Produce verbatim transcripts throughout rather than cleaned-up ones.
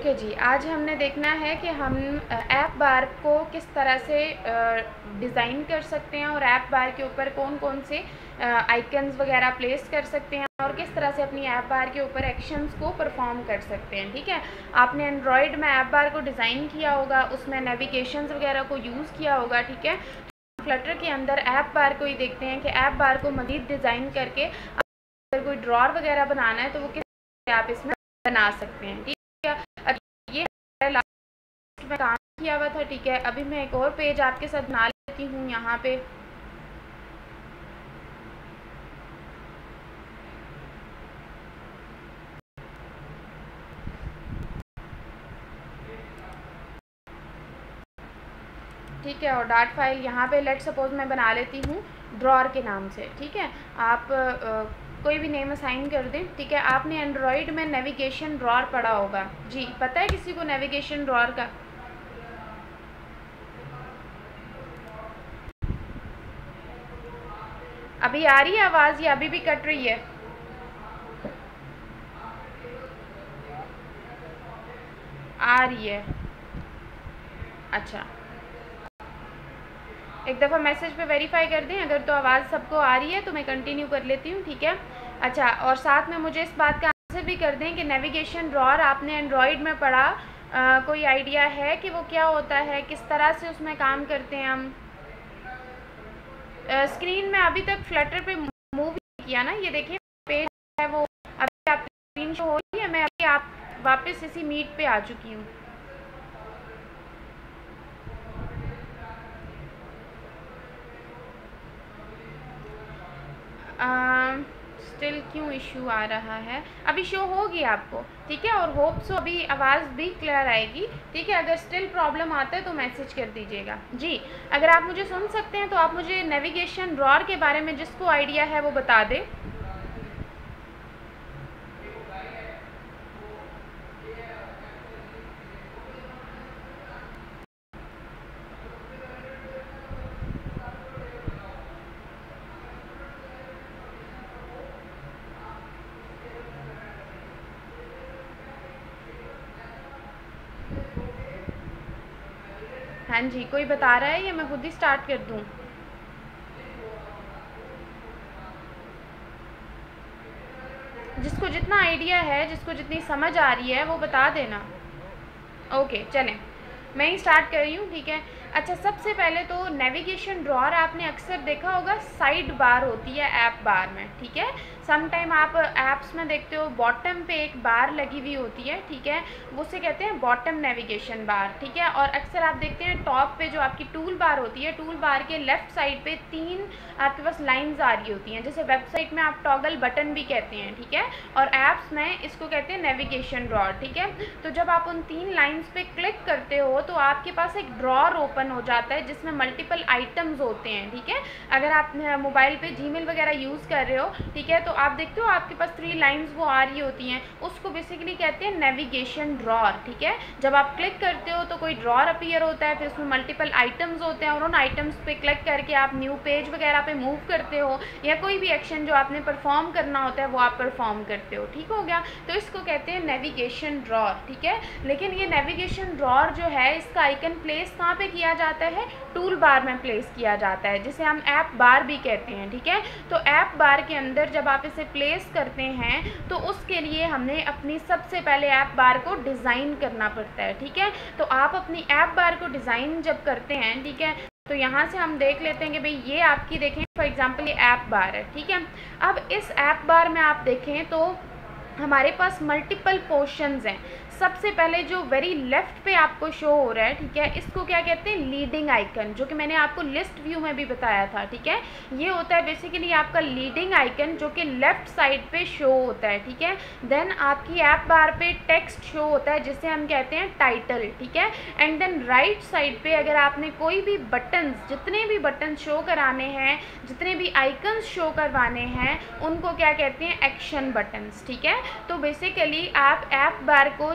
Okay जी, आज हमने देखना है कि हम ऐप बार को किस तरह से डिज़ाइन कर सकते हैं और ऐप बार के ऊपर कौन कौन से आइकन्स वगैरह प्लेस कर सकते हैं और किस तरह से अपनी ऐप बार के ऊपर एक्शंस को परफॉर्म कर सकते हैं। ठीक है, आपने एंड्रॉयड में ऐप बार को डिज़ाइन किया होगा, उसमें नेविगेशंस वगैरह को यूज़ किया होगा। ठीक है, फ्लटर के अंदर ऐप बार को ही देखते हैं कि ऐप बार को मज़ीद डिज़ाइन करके अगर कोई ड्रॉर वगैरह बनाना है तो वो किस तरह से आप इसमें बना सकते हैं। ठीक है, ये लास्ट में काम किया हुआ था। ठीक है, अभी मैं एक और पेज आपके साथ बना लेती हूँ यहाँ पे। ठीक है, और डार्ट फाइल यहाँ पे लेट सपोज मैं बना लेती हूँ ड्रॉर के नाम से। ठीक है, आप आ, कोई भी नेम असाइन कर दें। ठीक है, आपने एंड्रॉयड में नेविगेशन ड्रॉर पढ़ा होगा जी, पता है किसी को नेविगेशन ड्रॉर का? अभी आ रही है आवाज़ या अभी भी कट रही है? आ रही है, अच्छा एक दफ़ा मैसेज पे वेरीफाई कर दें, अगर तो आवाज़ सबको आ रही है तो मैं कंटिन्यू कर लेती हूँ। ठीक है, अच्छा, और साथ में मुझे इस बात का आंसर भी कर दें कि नेविगेशन ड्रॉर आपने एंड्रॉयड में पढ़ा, आ, कोई आइडिया है कि वो क्या होता है, किस तरह से उसमें काम करते हैं हम? आ, स्क्रीन में अभी तक फ्लटर पे मूव किया ना, ये देखिए पेज है वो अभी आप स्क्रीन शो हो रही है। मैं अभी आप वापस इसी मीट पे आ चुकी हूँ। स्टिल क्यों इशू आ रहा है? अभी शो होगी आपको। ठीक है, और होप सो अभी आवाज़ भी क्लियर आएगी। ठीक है, अगर स्टिल प्रॉब्लम आता है तो मैसेज कर दीजिएगा जी। अगर आप मुझे सुन सकते हैं तो आप मुझे नेविगेशन ड्रॉर के बारे में जिसको आइडिया है वो बता दें। हाँ जी, कोई बता रहा है या मैं खुद ही स्टार्ट कर दूँ? जिसको जितना आइडिया है, जिसको जितनी समझ आ रही है वो बता देना। ओके चलें, मैं ही स्टार्ट कर रही हूँ। ठीक है, अच्छा, सबसे पहले तो नेविगेशन ड्रॉर आपने अक्सर देखा होगा साइड बार होती है ऐप बार में। ठीक है, सम टाइम आप ऐप्स में देखते हो बॉटम पे एक बार लगी हुई होती है। ठीक है, वो से कहते हैं बॉटम नेविगेशन बार। ठीक है, और अक्सर आप देखते हैं टॉप पे जो आपकी टूल बार होती है, टूल बार के लेफ्ट साइड पे तीन आपके पास लाइंस आ रही होती हैं, जैसे वेबसाइट में आप टॉगल बटन भी कहते हैं। ठीक है, और ऐप्स में इसको कहते हैं नेविगेशन ड्रॉर। ठीक है, तो जब आप उन तीन लाइंस पे क्लिक करते हो तो आपके पास एक ड्रॉर ओपन हो जाता है जिसमें मल्टीपल आइटम्स होते हैं। ठीक है, अगर आप मोबाइल पे जीमेल वगैरह यूज़ कर रहे हो, ठीक है, तो आप देखते हो आपके पास थ्री लाइंस वो आ रही होती हैं, उसको बेसिकली कहते हैं नेविगेशन ड्रॉर। ठीक है, जब आप क्लिक करते हो तो कोई ड्रॉर अपीयर होता है, फिर उसमें मल्टीपल आइटम्स होते हैं और उन आइटम्स पे क्लिक करके आप न्यू पेज वगैरह पे मूव करते हो या कोई भी एक्शन जो आपने परफॉर्म करना होता है वो आप परफॉर्म करते हो। ठीक हो गया, तो इसको कहते हैं नेविगेशन ड्रॉर। ठीक है, लेकिन ये नेविगेशन ड्रॉर जो है इसका आइकन प्लेस कहाँ पे किया जाता है? टूल बार में प्लेस किया जाता है, जिसे हम ऐप बार भी कहते हैं। ठीक है, तो ऐप बार के अंदर जब आप इसे प्लेस करते हैं तो उसके लिए हमने अपनी सबसे पहले ऐप बार को डिज़ाइन करना पड़ता है। ठीक है, तो आप अपनी ऐप बार को डिज़ाइन जब करते हैं, ठीक है, तो यहाँ से हम देख लेते हैं कि भाई ये आपकी देखें फॉर एग्जांपल ये ऐप बार है। ठीक है, अब इस ऐप बार में आप देखें तो हमारे पास मल्टीपल पोर्शंस हैं। सबसे पहले जो वेरी लेफ्ट पे आपको शो हो रहा है, ठीक है, इसको क्या कहते हैं? लीडिंग आइकन, जो कि मैंने आपको लिस्ट व्यू में भी बताया था। ठीक है, ये होता है बेसिकली आपका लीडिंग आइकन जो कि लेफ्ट साइड पे शो होता है। ठीक है, देन आपकी ऐप बार पे टेक्स्ट शो होता है जिसे हम कहते हैं टाइटल। ठीक है, एंड देन राइट साइड पे अगर आपने कोई भी बटन्स, जितने भी बटन शो कराने हैं, जितने भी आइकन्स शो करवाने हैं, उनको क्या कहते हैं? Action buttons. ठीक है, तो बेसिकली आप ऐप बार को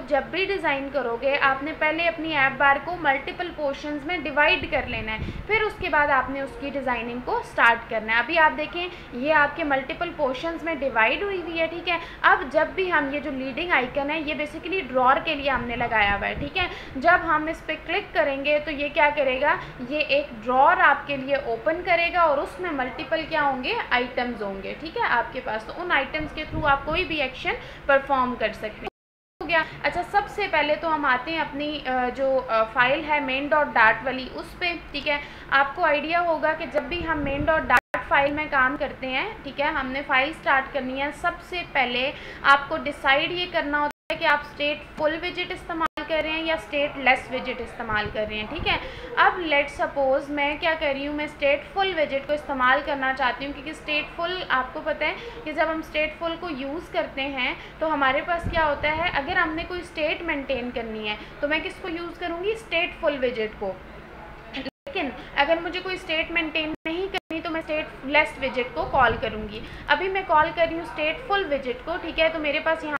जब भी डिज़ाइन करोगे आपने पहले अपनी ऐप बार को मल्टीपल पोर्शंस में डिवाइड कर लेना है, फिर उसके बाद आपने उसकी डिज़ाइनिंग को स्टार्ट करना है। अभी आप देखें ये आपके मल्टीपल पोर्शंस में डिवाइड हुई हुई है, ठीक है। अब जब भी हम ये जो लीडिंग आइकन है ये बेसिकली ड्रॉर के लिए हमने लगाया हुआ है, ठीक है। जब हम इस पर क्लिक करेंगे तो ये क्या करेगा, ये एक ड्रॉर आपके लिए ओपन करेगा और उसमें मल्टीपल क्या होंगे, आइटम्स होंगे, ठीक है आपके पास। तो उन आइटम्स के थ्रू आप कोई भी एक्शन परफॉर्म कर सकते हैं, हो गया। अच्छा, सबसे पहले तो हम आते हैं अपनी जो फाइल है मेन डॉट डाट वाली उस पर, ठीक है। आपको आइडिया होगा कि जब भी हम मेन डॉट डाट फाइल में काम करते हैं, ठीक है, हमने फाइल स्टार्ट करनी है, सबसे पहले आपको डिसाइड ये करना होता है कि आप स्टेट फुल विजिट इस्तेमाल कर रहे हैं या स्टेट लेस विजिट इस्तेमाल कर रहे हैं, ठीक है। अब लेट सपोज मैं क्या कर रही हूँ, मैं स्टेट फुल विजिट को इस्तेमाल करना चाहती हूँ, क्योंकि स्टेट फुल आपको पता है कि जब हम स्टेट फुल को यूज़ करते हैं तो हमारे पास क्या होता है, अगर हमने कोई स्टेट मेंटेन करनी है तो मैं किसको यूज़ करूँगी, स्टेट फुल विजिट को। लेकिन अगर मुझे कोई स्टेट मेंटेन नहीं करनी तो मैं स्टेट लेस विजिट को कॉल करूँगी। अभी मैं कॉल कर रही हूँ स्टेट फुल विजिट को, ठीक है। तो मेरे पास यहाँ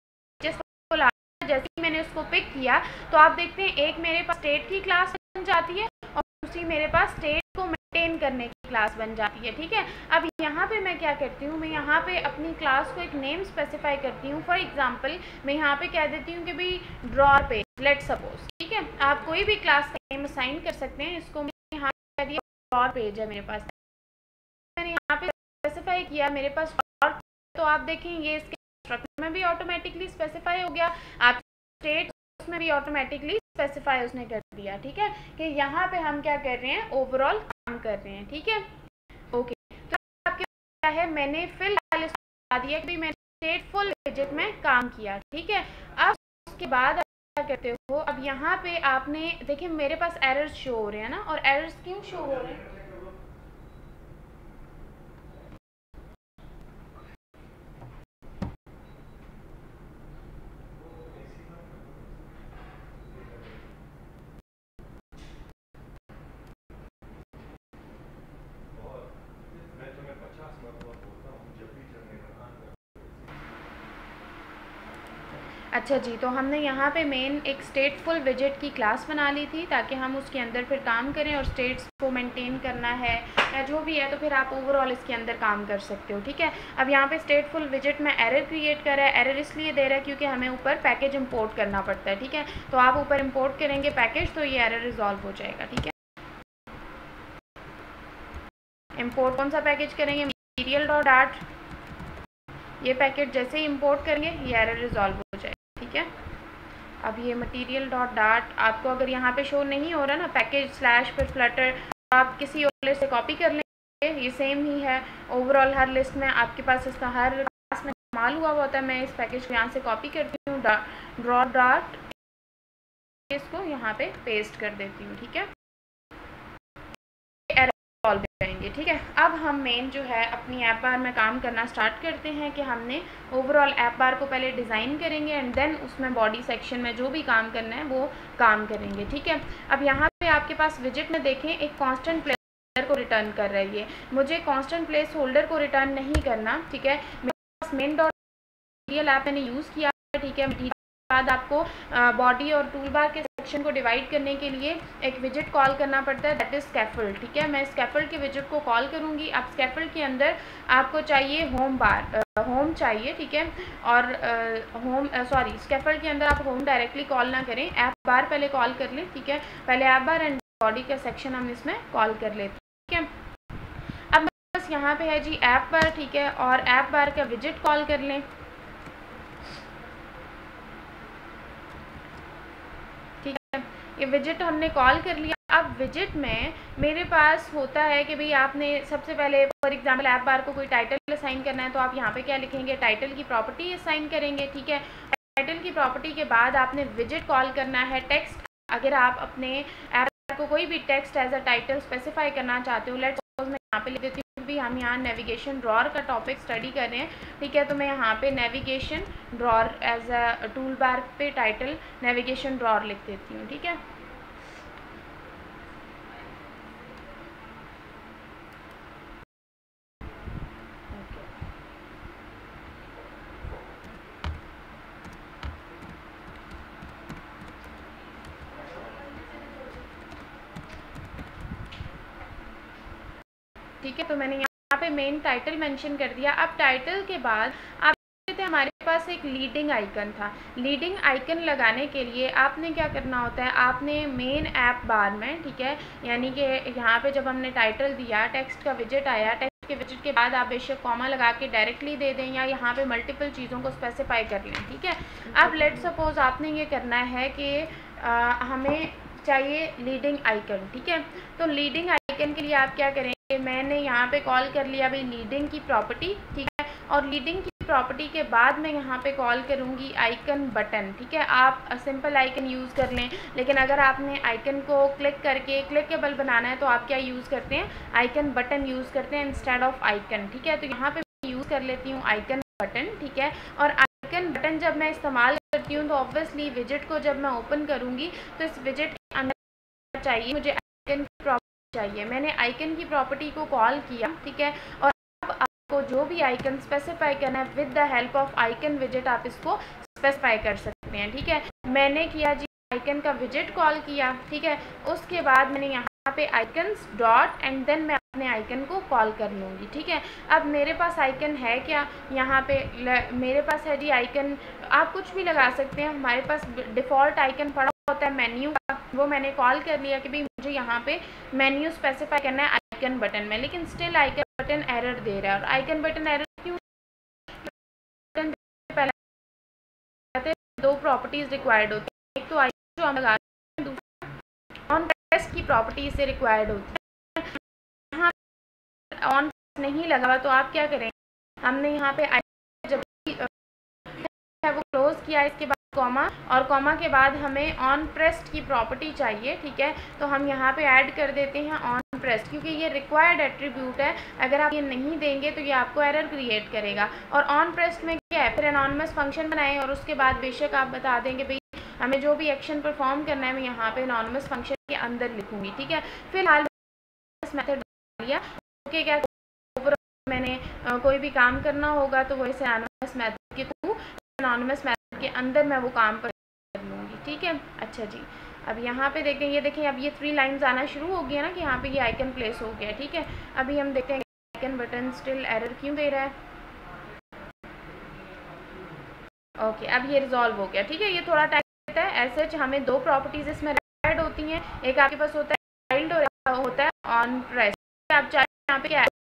जैसे ही मैंने उसको पिक किया तो आप देखते हैं एक मेरे पास स्टेट की क्लास बन जाती है और दूसरी मेरे पास स्टेट को मेंटेन करने की क्लास बन जाती है, ठीक है। अब यहाँ पे मैं क्या करती हूँ, मैं यहाँ पे अपनी क्लास को एक नेम स्पेसिफाई करती हूँ। फॉर एग्जांपल मैं यहाँ पे कह देती हूँ कि भाई ड्रॉर पेज, लेट सपोज, ठीक है। आप कोई भी क्लास का नेम असाइन कर सकते हैं। इसको मैं यहाँ पे कह दिया ड्रॉर पेज है मेरे पास, मैंने यहाँ पे स्पेसिफाई किया मेरे पास ड्रॉर, तो आप देखेंगे इसके स्ट्रक्चर में भी ऑटोमेटिकली स्पेसिफाई हो गया, आप स्टेट में भी ऑटोमेटिकली स्पेसिफाई उसने कर दिया, ठीक है, कि यहाँ पे हम क्या कर रहे हैं, ओवरऑल काम कर रहे हैं, ठीक है। ओके, तो आपके क्या है, मैंने फिलहाल बता दिया कि मैंने स्टेट फुल विजिट में काम किया, ठीक है। अब उसके बाद क्या करते हो, अब यहाँ पे आपने देखिए मेरे पास एरर्स शो हो रहे हैं ना, और एरर्स क्यों शो हो रहे हैं, अच्छा जी, तो हमने यहाँ पे मेन एक स्टेट फुल विजिट की क्लास बना ली थी ताकि हम उसके अंदर फिर काम करें, और स्टेट्स को मेंटेन करना है या जो भी है तो फिर आप ओवरऑल इसके अंदर काम कर सकते हो, ठीक है। अब यहाँ पे स्टेट फुल विजिट में एरर क्रिएट कर रहा है, एरर इसलिए दे रहा है क्योंकि हमें ऊपर पैकेज इंपोर्ट करना पड़ता है, ठीक है। तो आप ऊपर इंपोर्ट करेंगे पैकेज तो ये एरर रिजॉल्व हो जाएगा, ठीक है। इंपोर्ट कौन सा पैकेज करेंगे, मटीरियल डॉट डाट, ये पैकेज जैसे ही इंपोर्ट करेंगे ये एरर रिजॉल्व हो जाएगा, ठीक है। अब ये मटीरियल डॉट डाट आपको अगर यहाँ पे शो नहीं हो रहा ना पैकेज स्लैश फिर फ्लटर, तो आप किसी और लिस्ट से कॉपी कर लेंगे, ये सेम ही है ओवरऑल हर लिस्ट में आपके पास इसका हर क्लास में इस्तेमाल हुआ होता है। मैं इस पैकेज को यहाँ से कॉपी करती हूँ, ड्रॉ डॉट इसको यहाँ पे पेस्ट कर देती हूँ, ठीक है। सॉल्व करेंगे, ठीक है। अब हम मेन जो है अपनी ऐप बार में काम करना स्टार्ट करते हैं कि हमने ओवरऑल ऐप बार को पहले डिज़ाइन करेंगे एंड देन उसमें बॉडी सेक्शन में जो भी काम करना है वो काम करेंगे, ठीक है। अब यहाँ पे आपके पास विजिट में देखें एक कांस्टेंट प्लेस होल्डर को रिटर्न कर रही है, मुझे कांस्टेंट प्लेस होल्डर को रिटर्न नहीं करना, ठीक है। मेरे पास मेन डॉट मटीरियल ऐप मैंने यूज़ किया, ठीक है। मटीरियल के बाद आपको बॉडी और टूल बार के सेक्शन को डिवाइड करने के लिए एक विजिट कॉल करना पड़ता है, दैट इज स्कैफोल्ड, ठीक है। मैं स्कैफोल्ड के विजिट को कॉल करूँगी। अब स्कैफोल्ड के अंदर आपको चाहिए होम बार, होम चाहिए, ठीक है। और होम सॉरी स्कैफोल्ड के अंदर आप होम डायरेक्टली कॉल ना करें, ऐप बार पहले कॉल कर लें, ठीक है। पहले ऐप बार एंड बॉडी का सेक्शन हम इसमें कॉल कर लेते हैं, ठीक है। अब बस यहाँ पे है जी ऐप बार, ठीक है, और ऐप बार का विजिट कॉल कर लें, ये विजिट हमने कॉल कर लिया। अब विजिट में मेरे पास होता है कि भाई आपने सबसे पहले फॉर एग्जांपल ऐप बार को कोई टाइटल असाइन करना है तो आप यहाँ पे क्या लिखेंगे, टाइटल की प्रॉपर्टी असाइन करेंगे, ठीक है। टाइटल की प्रॉपर्टी के बाद आपने विजिट कॉल करना है। टेक्स्ट, अगर आप अपने ऐप को कोई भी text as a title specify करना चाहते हो, लेट्स सपोज मैं यहाँ पे लिख देती हूँ भी हम यहाँ नेविगेशन ड्रॉर का टॉपिक स्टडी कर रहे हैं, ठीक है। तो मैं यहाँ पे navigation drawer as a tool bar पे टाइटल नेविगेशन ड्रॉर लिख देती हूँ, ठीक है। ठीक है। तो मैंने यहाँ पे मेन टाइटल मेंशन कर दिया। अब टाइटल के बाद आप थे हमारे पास एक लीडिंग आइकन था। लीडिंग आइकन लगाने के लिए आपने क्या करना होता है, आपने मेन ऐप बार में, ठीक है, यानी कि यहाँ पे जब हमने टाइटल दिया, टेक्स्ट का विजेट आया, टेक्स्ट के विजेट के बाद आप बेशक कॉमा लगा के डायरेक्टली दे दें या यहाँ पे मल्टीपल चीज़ों को स्पेसिफाई कर लें, ठीक है। अब लेट सपोज आपने ये करना है कि आ, हमें चाहिए लीडिंग आइकन, ठीक है। तो लीडिंग आइकन के लिए आप क्या करेंगे, मैंने यहाँ पे कॉल कर लिया भाई लीडिंग की प्रॉपर्टी, ठीक है, और लीडिंग की प्रॉपर्टी के बाद मैं यहाँ पे कॉल करूँगी आइकन बटन, ठीक है। आप सिंपल आइकन यूज़ कर लें, लेकिन अगर आपने आइकन को क्लिक करके क्लिकेबल बनाना है तो आप क्या यूज़ करते हैं, आइकन बटन यूज़ करते हैं इंस्टेड ऑफ आइकन, ठीक है। तो यहाँ पे मैं यूज़ कर लेती हूँ आइकन बटन, ठीक है। और आइकन बटन जब मैं इस्तेमाल करती हूँ तो ऑब्वियसली विजेट को जब मैं ओपन करूँगी तो इस विजेट के अंदर चाहिए मुझे आइकन की प्रॉपर्टी चाहिए। मैंने आइकन की प्रॉपर्टी को कॉल किया, ठीक है, और को जो भी आइकन स्पेसिफाई करना है with the help of icon विजेट आप इसको स्पेसिफाई कर सकते हैं, ठीक है। मैंने किया जी आइकन का विजेट कॉल किया, ठीक है। उसके बाद मैंने यहाँ पे आइकन्स डॉट एंड देन मैं अपने आइकन को कॉल कर लूँगी, ठीक है। अब मेरे पास आइकन है क्या, यहाँ पे मेरे पास है जी आइकन, आप कुछ भी लगा सकते हैं। हमारे पास डिफ़ॉल्ट आइकन पड़ा होता है मेन्यू का, वो मैंने कॉल कर लिया कि भाई मुझे यहाँ पे मेन्यू स्पेसिफाई करना है आइकन बटन में, लेकिन स्टिल आइकन बटन एरर दे रहा है। और आइकन बटन एरर क्यों, पहले दो प्रॉपर्टीज रिक्वायर्ड होती है, एक तो आइकन जो हम लगा रहे हैं, दूसरा ऑन प्रेस की प्रॉपर्टी से रिक्वायर्ड होती है। यहाँ ऑन नहीं लगा हुआ तो आप क्या करेंगे, हमने यहाँ पे जब है वो क्लोज किया, इसके बाद कॉमा, और कॉमा के बाद हमें ऑन प्रेस्ड की प्रॉपर्टी चाहिए, ठीक है। तो हम यहाँ पे ऐड कर देते हैं ऑन प्रेस्ड, क्योंकि ये रिक्वायर्ड एट्रीब्यूट है। अगर आप ये नहीं देंगे तो ये आपको एरर क्रिएट करेगा। और ऑन प्रेस्ड में क्या है, फिर एनॉनिमस फंक्शन बनाएं और उसके बाद बेशक आप बता देंगे भाई हमें जो भी एक्शन परफॉर्म करना है मैं यहाँ पे एनॉनिमस फंक्शन के अंदर लिखूंगी, ठीक है। फिलहाल मेथड लिया, ओके, क्या मैंने आ, कोई भी काम करना होगा तो वो इसे एनॉनिमस मेथड के थ्रू एनॉनिमस मेथड के अंदर मैं वो काम कर लूँगी, ठीक है। अच्छा जी, अब यहाँ पे देखते हैं, ये देखें अब ये थ्री लाइंस आना शुरू हो गया ना कि यहाँ पे ये आइकन प्लेस हो गया, ठीक है। अभी हम देखते हैं आइकन बटन स्टिल एरर क्यों दे रहा है। ओके, अब ये रिजॉल्व हो गया, ठीक है। ये थोड़ा टाइम लेता है, ऐसे हमें दो प्रॉपर्टीज इसमें ऐड होती हैं, एक आपके पास होता है चाइल्ड और होता है ऑन प्रेस। आप चाहे यहाँ पे क्या है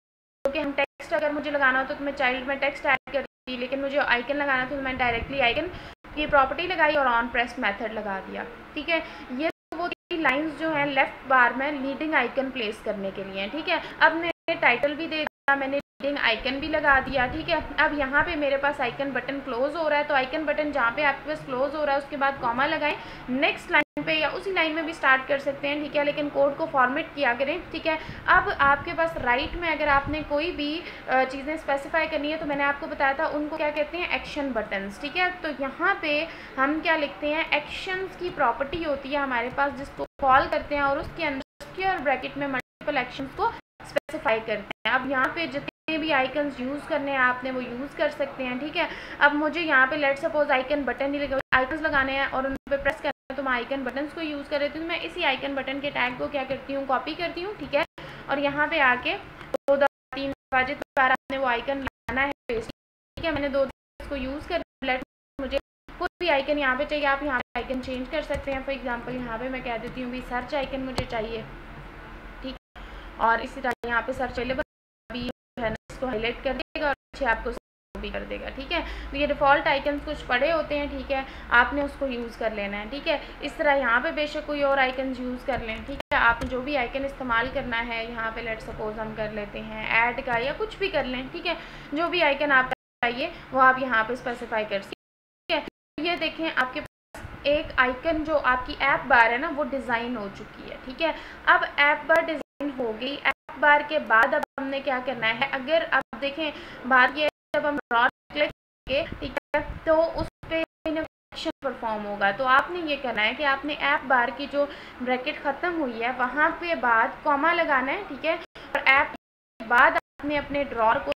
कि हम टेक्स्ट अगर मुझे लगाना हो तो मैं चाइल्ड में टेक्स्ट ऐड कर दी, लेकिन मुझे आइकन लगाना था तो मैं डायरेक्टली आइकन की प्रॉपर्टी लगाई और ऑन प्रेस मेथड लगा दिया, ठीक है। ये तो वो लाइंस जो हैं लेफ्ट बार में लीडिंग आइकन प्लेस करने के लिए, ठीक है। अब मैंने टाइटल भी दे दिया, मैंने लीडिंग आइकन भी लगा दिया, ठीक है। अब यहाँ पे मेरे पास आइकन बटन क्लोज हो रहा है, तो आइकन बटन जहाँ पे आपके पास क्लोज हो रहा है उसके बाद कॉमा लगाएं, नेक्स्ट लाइन पे या उसी लाइन में भी स्टार्ट कर सकते हैं, ठीक है, लेकिन कोड को फॉर्मेट किया करें, ठीक है। अब आपके पास राइट में अगर आपने कोई भी चीज़ें स्पेसिफाई करनी है तो मैंने आपको बताया था उनको क्या कहते हैं, एक्शन बटन्स, ठीक है। तो यहाँ पे हम क्या लिखते हैं, एक्शंस की प्रॉपर्टी होती है हमारे पास जिसको कॉल करते हैं और उसके अंदर स्क्वायर ब्रैकेट में मल्टीपल एक्शंस को स्पेसिफाई करते हैं। अब यहाँ पे जितने भी आइकन्स यूज़ करने हैं आपने वो यूज़ कर सकते हैं, ठीक है। अब मुझे यहाँ पे लेट सपोज आइकन बटन ही लगे, आइकन्स लगाने हैं और उन पर प्रेस करना है तो मैं आइकन बटन्स को यूज़ कर रही हूँ। मैं इसी आइकन बटन के टैग को क्या करती हूँ, कॉपी करती हूँ, ठीक है। और यहाँ पे आके दो दो तीन बार बार आपने वो आइकन लगाना है, ठीक है। मैंने दो इसको यूज़ कर लेट मुझे कोई भी आइकन यहाँ पे चाहिए, आप यहाँ पे आइकन चेंज कर सकते हैं। फॉर एग्जांपल यहाँ पे मैं कह देती हूँ भी सर्च आइकन मुझे चाहिए, ठीक, और इसी तरह यहाँ पे सर्च अवेलेबल भी है ना, इसको हाईलाइट कर देगा और अच्छे आपको भी कर देगा, ठीक है। तो ये डिफ़ॉल्ट आइकन्स कुछ पड़े होते हैं, ठीक है, आपने उसको यूज़ कर लेना है, ठीक है। इस तरह यहाँ पे बेशक कोई और आइकन यूज़ कर लें, ठीक है। आप जो भी आइकन इस्तेमाल करना है यहाँ पे लेट सपोज हम कर लेते हैं ऐड का या कुछ भी कर लें, ठीक है। जो भी आइकन आप चाहिए वो आप यहाँ पे स्पेसिफाई कर सकते हैं, ठीक है। ये देखें आपके पास एक आइकन जो आपकी ऐप बार है ना वो डिज़ाइन हो चुकी है, ठीक है। अब ऐप बार डिज़ाइन हो गई, ऐप बार के बाद अब हमने क्या करना है, अगर आप देखें बात ये जब हम डॉट क्लिक करेंगे, ठीक है, तो उस पर एक्शन परफॉर्म होगा। तो आपने ये करना है कि आपने ऐप बार की जो ब्रैकेट ख़त्म हुई है वहाँ पे बाद कॉमा लगाना है, ठीक है। और ऐप के बाद आपने अपने ड्रॉर को,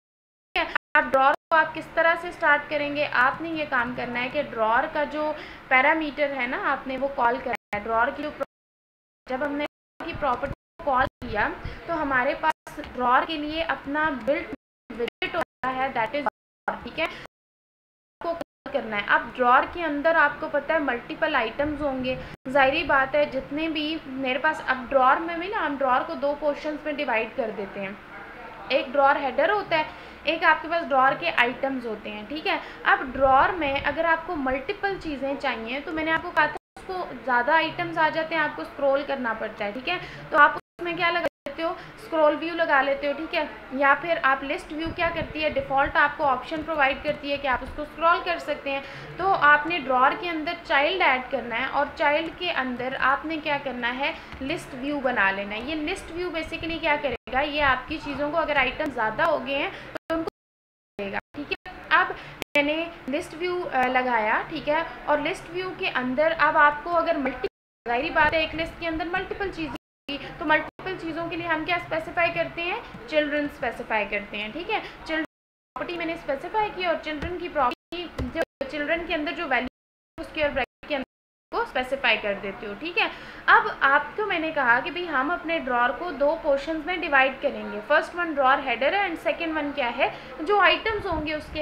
आप ड्रॉर को आप किस तरह से स्टार्ट करेंगे, आपने ये काम करना है कि ड्रॉर का जो पैरामीटर है ना आपने वो कॉल करना है। ड्रॉर की जो जब हमने की प्रॉपर्टी कॉल किया तो हमारे पास ड्रॉर के लिए अपना बिल्ट विजेट होता है, दैट इज, ठीक है, आपको करना है। अब ड्रॉर के अंदर आपको पता है मल्टीपल आइटम्स होंगे, जाहिर बात है जितने भी मेरे पास, अब ड्रॉर में भी ना हम ड्रॉर को दो पोर्शंस में डिवाइड कर देते हैं, एक ड्रॉर हेडर होता है, एक आपके पास ड्रॉर के आइटम्स होते हैं, ठीक है। अब ड्रॉर में अगर आपको मल्टीपल चीज़ें चाहिए तो मैंने आपको कहा था उसको ज़्यादा आइटम्स आ जाते हैं, आपको स्क्रॉल करना पड़ता है, ठीक है। तो आप उसमें क्या लगा लेते हो, स्क्रॉल व्यू लगा लेते हो, ठीक है, या फिर आप लिस्ट व्यू क्या करती है, डिफ़ॉल्ट आपको ऑप्शन प्रोवाइड करती है कि आप उसको स्क्रॉल कर सकते हैं। तो आपने ड्रॉर के अंदर चाइल्ड ऐड करना है और चाइल्ड के अंदर आपने क्या करना है, लिस्ट व्यू बना लेना है। ये लिस्ट व्यू बेसिकली क्या करेगा, ये आपकी चीज़ों को, अगर आइटम ज़्यादा हो गए हैं तो उनको देगा, ठीक है। अब मैंने लिस्ट व्यू लगाया, ठीक है, और लिस्ट व्यू के अंदर अब आपको अगर मल्टी, जाहिर बात है एक लिस्ट के अंदर मल्टीपल चीज़ें, तो मल्टीपल चीज़ों के लिए हम क्या स्पेसिफाई करते हैं, चिल्ड्रन स्पेसिफाई करते हैं, ठीक है। चिल्ड्रन प्रॉपर्टी मैंने स्पेसिफाई की और चिल्ड्रन की प्रॉपर्टी, जो चिल्ड्रन के अंदर जो वैल्यू स्क्वायर ब्रैकेट के अंदर को स्पेसिफाई कर देती हो, ठीक है। अब आपको मैंने कहा कि भाई हम अपने ड्रॉर को दो पोर्शंस में डिवाइड करेंगे, फर्स्ट वन ड्रॉर हेडर है एंड सेकेंड वन क्या है, जो आइटम्स होंगे उसके,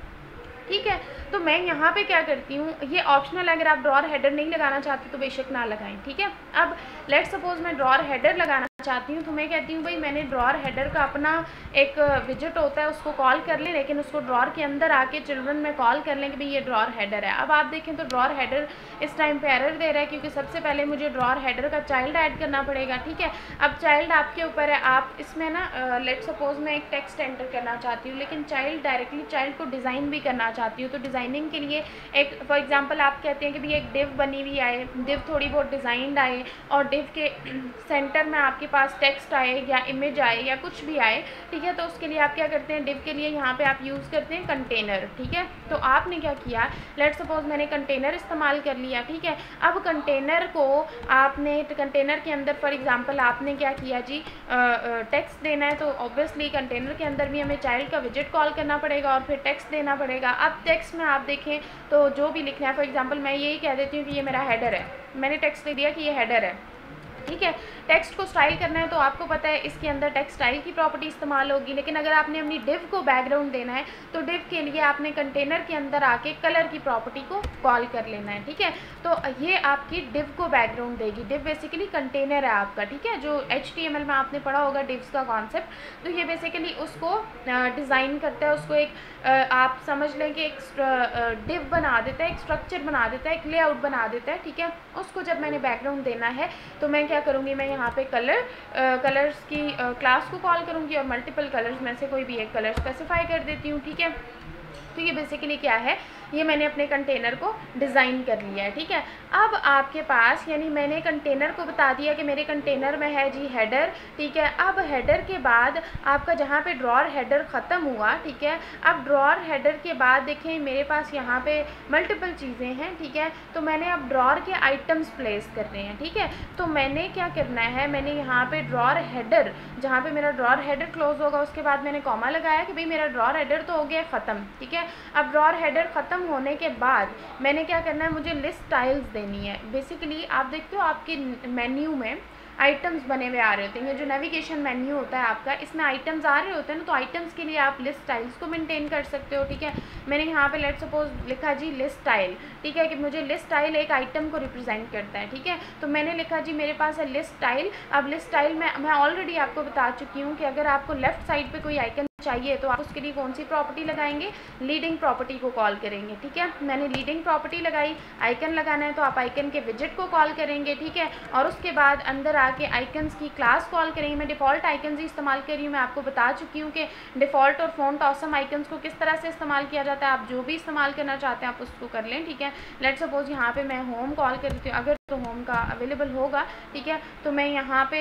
ठीक है। तो मैं यहाँ पे क्या करती हूँ, ये ऑप्शनल, अगर आप ड्रॉर हेडर नहीं लगाना चाहते तो बेशक ना लगाएं, ठीक है। अब लेट्स सपोज मैं ड्रॉर हेडर लगाना चाहती हूँ, तो मैं कहती हूँ भाई मैंने ड्रॉर हेडर का अपना एक विजेट होता है, उसको कॉल कर लें, लेकिन उसको ड्रॉर के अंदर आके चिल्ड्रन में कॉल कर लें कि भाई ये ड्रॉर हेडर है। अब आप देखें तो ड्रॉर हेडर इस टाइम पे एरर दे रहा है, क्योंकि सबसे पहले मुझे ड्रॉर हेडर का चाइल्ड ऐड करना पड़ेगा, ठीक है। अब चाइल्ड आपके ऊपर है, आप इसमें ना लेट्स सपोज मैं एक टेक्स्ट एंटर करना चाहती हूँ, लेकिन चाइल्ड डायरेक्टली चाइल्ड को डिज़ाइन भी करना चाहती हूँ, तो डिज़ाइनिंग के लिए एक, फॉर एग्जांपल आप कहते हैं कि भाई एक डिव बनी हुई आए, डिव थोड़ी बहुत डिज़ाइंड आए और डिव के सेंटर में आपके पास टेक्स्ट आए या इमेज आए या कुछ भी आए, ठीक है। तो उसके लिए आप क्या करते हैं, डिव के लिए यहाँ पे आप यूज़ करते हैं कंटेनर, ठीक है। तो आपने क्या किया, लेट्स सपोज मैंने कंटेनर इस्तेमाल कर लिया, ठीक है। अब कंटेनर को आपने, कंटेनर के अंदर फॉर एग्जांपल आपने क्या किया जी, टेक्स्ट देना है, तो ऑब्वियसली कंटेनर के अंदर भी हमें चाइल्ड का विजेट कॉल करना पड़ेगा और फिर टेक्स्ट देना पड़ेगा। अब टेक्स्ट में आप देखें तो जो भी लिखना है, फॉर एग्जांपल मैं यही कह देती हूँ कि ये मेरा हेडर है, मैंने टेक्स्ट दे दिया कि ये हेडर है, ठीक है। टेक्स्ट को स्टाइल करना है तो आपको पता है इसके अंदर टेक्स्ट स्टाइल की प्रॉपर्टी इस्तेमाल होगी, लेकिन अगर आपने अपनी डिव को बैकग्राउंड देना है तो डिव के लिए आपने कंटेनर के अंदर आके कलर की प्रॉपर्टी को कॉल कर लेना है, ठीक है। तो ये आपकी डिव को बैकग्राउंड देगी। डिव बेसिकली कंटेनर है आपका, ठीक है, जो एच टी एम एल में आपने पढ़ा होगा डिव्स का कॉन्सेप्ट। तो ये बेसिकली उसको डिज़ाइन करता है, उसको एक आप समझ लें कि एक डिव बना देता है, एक स्ट्रक्चर बना देता है, एक लेआउट बना देता है, ठीक है। उसको जब मैंने बैकग्राउंड देना है तो मैं क्या करूँगी, मैं यहाँ पे कलर कलर्स की क्लास को कॉल करूँगी और मल्टीपल कलर्स में से कोई भी एक कलर स्पेसिफाई कर देती हूँ, ठीक है। तो ये बेसिकली क्या है, ये मैंने अपने कंटेनर को डिज़ाइन कर लिया है, ठीक है। अब आपके पास, यानी मैंने कंटेनर को बता दिया कि मेरे कंटेनर में है जी हेडर, ठीक है। अब हेडर के बाद आपका जहाँ पे ड्रॉर हेडर ख़त्म हुआ, ठीक है, अब ड्रॉर हेडर के बाद देखें मेरे पास यहाँ पे मल्टीपल चीज़ें हैं, ठीक है। तो मैंने अब ड्रॉर के आइटम्स प्लेस करने हैं, ठीक है। तो मैंने क्या करना है, मैंने यहाँ पे ड्रॉर हेडर, जहाँ पे मेरा ड्रॉर हेडर क्लोज होगा उसके बाद मैंने कॉमा लगाया कि भाई मेरा ड्रॉर हेडर तो हो गया ख़त्म, ठीक है। अब ड्रॉर हेडर ख़त्म होने के बाद मैंने क्या करना है, मुझे लिस्ट स्टाइल्स देनी है। बेसिकली आप देखते हो आपके मेन्यू में आइटम्स बने हुए आ रहे होते हैं, जो नेविगेशन मेन्यू होता है आपका, इसमें आइटम्स आ रहे होते हैं ना, तो आइटम्स के लिए आप लिस्ट स्टाइल्स को मेंटेन कर सकते हो, ठीक है। मैंने यहाँ पे लेट सपोज लिखा जी लिस्ट स्टाइल, ठीक है, कि मुझे लिस्ट स्टाइल एक आइटम को रिप्रेजेंट करता है, ठीक है। तो मैंने लिखा जी मेरे पास है लिस्ट स्टाइल। अब लिस्ट स्टाइल में मैं ऑलरेडी आपको बता चुकी हूँ कि अगर आपको लेफ्ट साइड पर कोई आइकन चाहिए तो आप उसके लिए कौन सी प्रॉपर्टी लगाएंगे, लीडिंग प्रॉपर्टी को कॉल करेंगे, ठीक है। मैंने लीडिंग प्रॉपर्टी लगाई, आइकन लगाना है तो आप आइकन के विजेट को कॉल करेंगे, ठीक है। और उसके बाद अंदर आके आइकन्स की क्लास कॉल करेंगे। मैं डिफ़ॉल्ट आइकन्स ही इस्तेमाल कर रही हूँ, मैं आपको बता चुकी हूँ कि डिफ़ॉल्ट और फ़ॉन्ट ऑसम आइकन्स को किस तरह से इस्तेमाल किया जाता है। आप जो भी इस्तेमाल करना चाहते हैं आप उसको कर लें, ठीक है। लेट सपोज यहाँ पर मैं होम कॉल कर लेती हूँ, अगर तो होम का अवेलेबल होगा, ठीक है। तो मैं यहाँ पे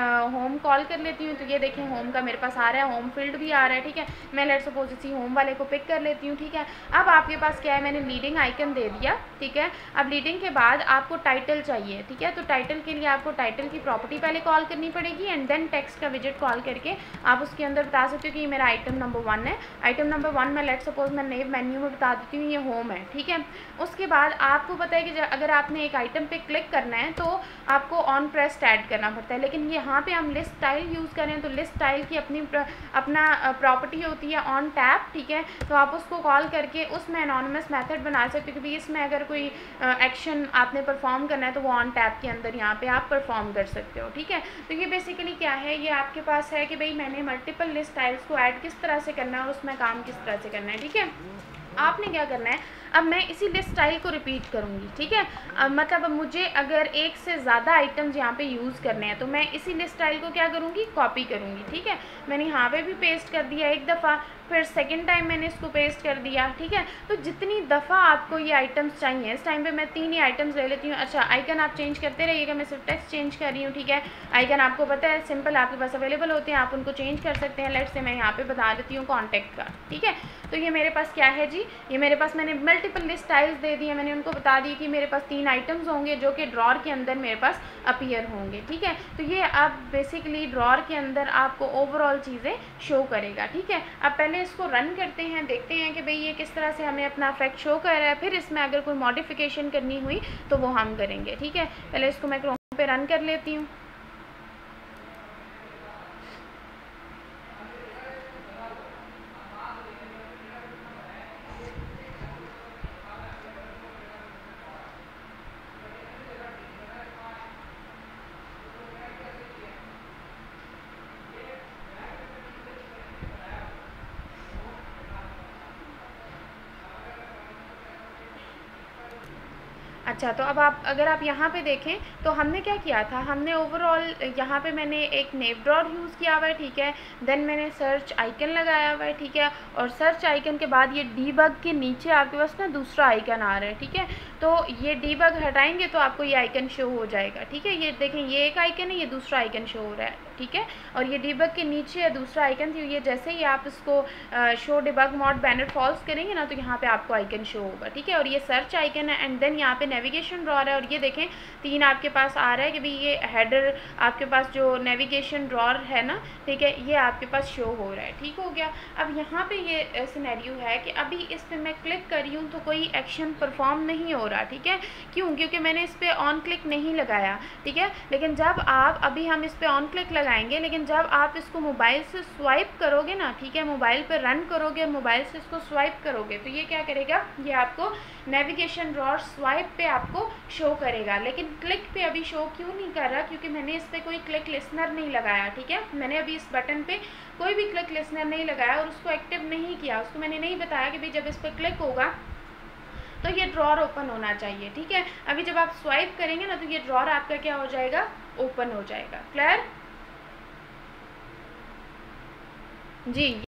होम कॉल कर लेती हूँ, तो ये देखें होम का मेरे पास आ रहा है, होम फील्ड भी आ रहा है, ठीक है। मैं लेट सपोज इसी होम वाले को पिक कर लेती हूँ, ठीक है। अब आपके पास क्या है, मैंने लीडिंग आइकन दे दिया, ठीक है। अब लीडिंग के बाद आपको टाइटल चाहिए, ठीक है। तो टाइटल के लिए आपको टाइटल की प्रॉपर्टी पहले कॉल करनी पड़ेगी एंड देन टेक्स्ट का विजेट कॉल करके आप उसके अंदर बता सकते हो कि ये मेरा आइटम नंबर वन है। आइटम नंबर वन में लेट सपोज मैं नेव मेन्यू में बता देती हूँ ये होम है, ठीक है। उसके बाद आपको पता है कि अगर आपने एक आइटम पिक क्लिक करना है तो आपको ऑन प्रेस ऐड करना पड़ता है, लेकिन यहाँ पे हम लिस्ट स्टाइल यूज़ करें तो लिस्ट स्टाइल की अपनी अपना प्रॉपर्टी होती है ऑन टैप, ठीक है। तो आप उसको कॉल करके उसमें एनोनिमस मेथड बना सकते हो, क्योंकि इसमें अगर कोई एक्शन आपने परफॉर्म करना है तो वो ऑन टैप के अंदर यहाँ पे आप परफॉर्म कर सकते हो, ठीक है। तो ये बेसिकली क्या है, ये आपके पास है कि भाई मैंने मल्टीपल लिस्ट स्टाइल्स को ऐड किस तरह से करना है और उसमें काम किस तरह से करना है, ठीक है। आपने क्या करना है, अब मैं इसी लिस्ट स्टाइल को रिपीट करूँगी, ठीक है। अब मतलब अब मुझे अगर एक से ज़्यादा आइटम्स यहाँ पे यूज़ करने हैं तो मैं इसी लिस्ट स्टाइल को क्या करूँगी, कॉपी करूँगी, ठीक है। मैंने यहाँ पे भी पेस्ट कर दिया एक दफ़ा, फिर सेकंड टाइम मैंने इसको पेस्ट कर दिया, ठीक है। तो जितनी दफ़ा आपको ये आइटम्स चाहिए, इस टाइम पे मैं तीन ही आइटम्स ले लेती हूँ। अच्छा, आइकन आप चेंज करते रहिएगा, मैं सिर्फ टेक्स्ट चेंज कर रही हूँ, ठीक है। आइकन आपको पता है सिंपल आपके पास अवेलेबल होते हैं, आप उनको चेंज कर सकते हैं। लेट्स से मैं यहाँ पे बता देती हूँ कॉन्टैक्ट का, ठीक है। तो ये मेरे पास क्या है जी, ये मेरे पास मैंने मल्टीपल लिस्ट स्टाइल्स दे दिए, मैंने उनको बता दी कि मेरे पास तीन आइटम्स होंगे जो कि ड्रॉर के अंदर मेरे पास अपीयर होंगे, ठीक है। तो ये अब बेसिकली ड्रॉर के अंदर आपको ओवरऑल चीज़ें शो करेगा, ठीक है। अब पहले इसको रन करते हैं, देखते हैं कि भाई ये किस तरह से हमें अपना इफेक्ट शो कर रहा है, फिर इसमें अगर कोई मॉडिफिकेशन करनी हुई तो वो हम करेंगे, ठीक है। पहले इसको मैं क्रोम पे रन कर लेती हूँ। अच्छा, तो अब आप अगर आप यहाँ पे देखें तो हमने क्या किया था, हमने ओवरऑल यहाँ पे मैंने एक नेव ड्रॉर यूज़ किया हुआ है, ठीक है। देन मैंने सर्च आइकन लगाया हुआ है, ठीक है। और सर्च आइकन के बाद ये डीबग के नीचे आपके पास ना दूसरा आइकन आ रहा है, ठीक है। तो ये डीबग हटाएंगे तो आपको ये आइकन शो हो जाएगा, ठीक है। ये देखें, ये एक आइकन है, ये दूसरा आइकन शो हो रहा है, ठीक है। और ये डीबग के नीचे दूसरा आइकन थी, ये जैसे ही आप इसको show debug mode banner false करेंगे ना तो यहाँ पे आपको आइकन शो होगा, ठीक है। और ये सर्च आइकन है एंड देन यहाँ पे नेविगेशन ड्रॉर है, और ये देखें तीन आपके पास आ रहा है कि भाई ये हेडर आपके पास जो नेविगेशन ड्रॉर है ना, ठीक है, ये आपके पास शो हो रहा है, ठीक हो गया। अब यहाँ पे ये सिनेरियो है कि अभी इस पर मैं क्लिक कर रही हूँ तो कोई एक्शन परफॉर्म नहीं हो रहा, ठीक है। क्यों? क्योंकि मैंने इस पर ऑन क्लिक नहीं लगाया, ठीक है। लेकिन जब आप अभी हम इस पर ऑन क्लिक लगाएंगे, लेकिन जब आप इसको मोबाइल से स्वाइप करोगे ना, ठीक है, मोबाइल पर रन करोगे और मोबाइल से इसको स्वाइप करोगे तो ये क्या करेगा, ये आपको नेविगेशन ड्रॉर स्वाइप पे आपको शो करेगा। लेकिन क्लिक पे अभी शो क्यों नहीं कर रहा, क्योंकि मैंने इस पर कोई क्लिक लिसनर नहीं लगाया, ठीक है। मैंने अभी इस बटन पे कोई भी क्लिक लिसनर नहीं लगाया और उसको एक्टिव नहीं किया, उसको मैंने नहीं बताया कि भाई जब इस पर क्लिक होगा तो ये ड्रॉर ओपन होना चाहिए, ठीक है। अभी जब आप स्वाइप करेंगे ना तो ये ड्रॉर आपका क्या हो जाएगा, ओपन हो जाएगा। क्लियर जी।